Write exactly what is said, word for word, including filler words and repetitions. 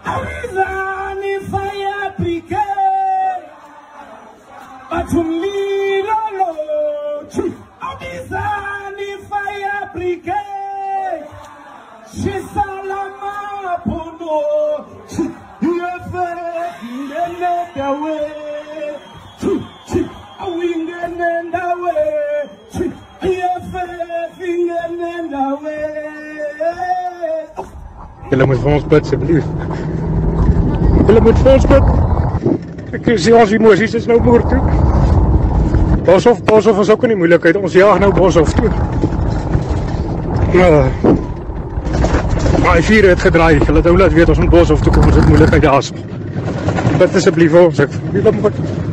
Awizani fire brigade, Batumlilo lo, Awizani fire brigade, Shisalama pono, Yefe ngene dawe, Awingene dawe, Yefe ngene dawe. Julle moet vir ons bid, asseblief. Julle moet vir ons bid. Ek sien ons emosies is nou moer toe. Boshoff, Boshoff is ook in die moeilikheid. Ons jaag nou Boshoff toe. Uh, maar die vier het gedraai. Julle het nou laat weet ons moet Boshoff toe kom. Ons het moeilikheid daar. Bid asseblief vir ons. Ek julle moet